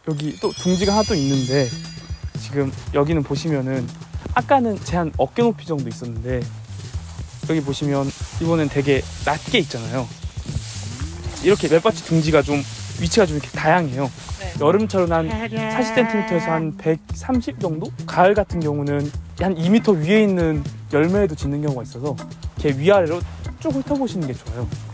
여기 또 둥지가 하나 또 있는데, 지금 여기는 보시면은 아까는 제 한 어깨 높이 정도 있었는데 여기 보시면 이번엔 되게 낮게 있잖아요. 이렇게 멜바치 둥지가 좀 위치가 좀 이렇게 다양해요. 네. 여름철은 한 40cm에서 한 130 정도? 가을 같은 경우는 한 2m 위에 있는 열매에도 짖는 경우가 있어서 이렇게 위아래로 쭉 훑어보시는 게 좋아요.